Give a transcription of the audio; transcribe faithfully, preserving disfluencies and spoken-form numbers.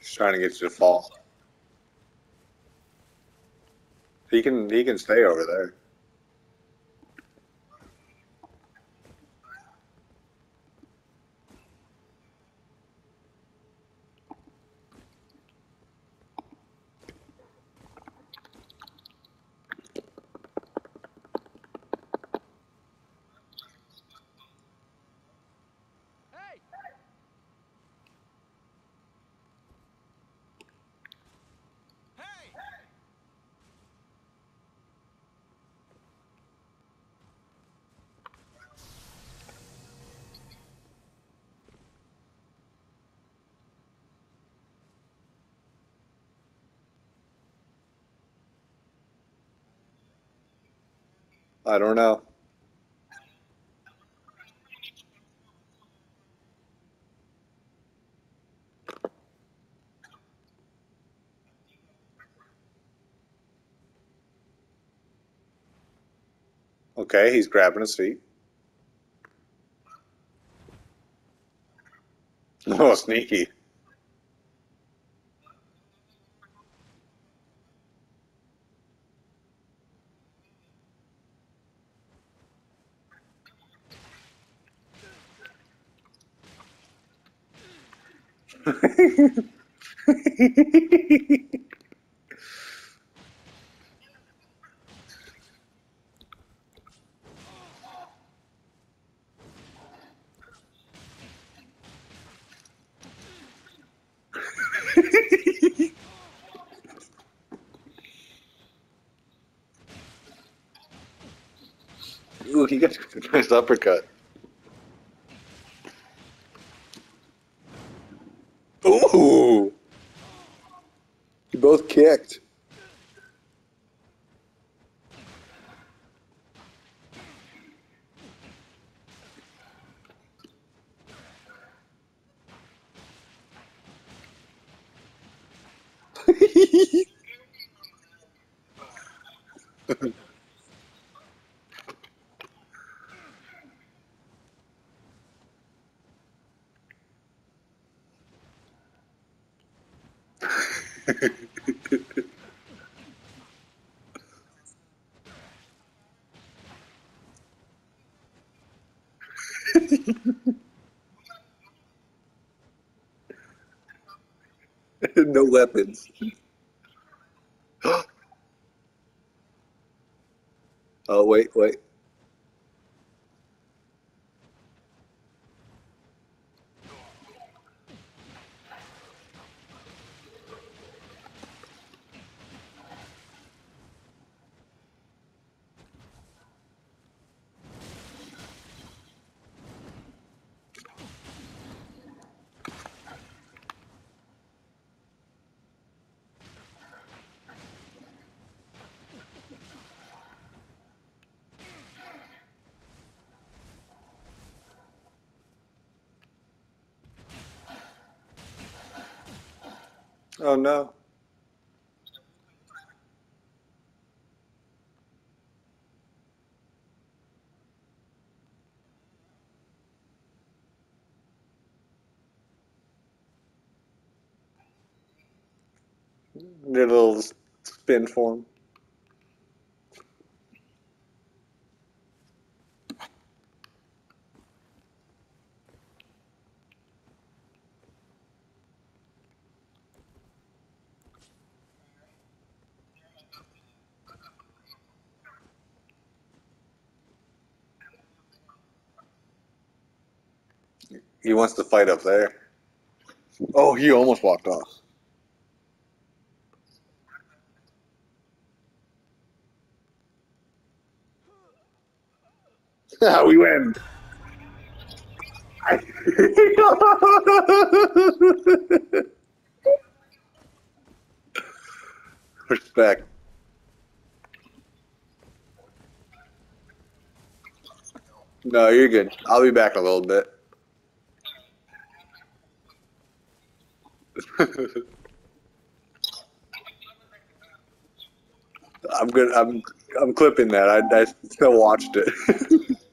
He's trying to get you to fall. He can he can stay over there. I don't know. Okay, he's grabbing his feet. Oh, sneaky. Ooh, he got a nice uppercut. Ooh, you both kicked. No weapons. Oh, wait, wait. Oh no. Did a little spin for him. He wants to fight up there. Oh, he almost walked off. We win. Respect. No, you're good. I'll be back in a little bit. I'm good. I'm I'm clipping that. I, I still watched it.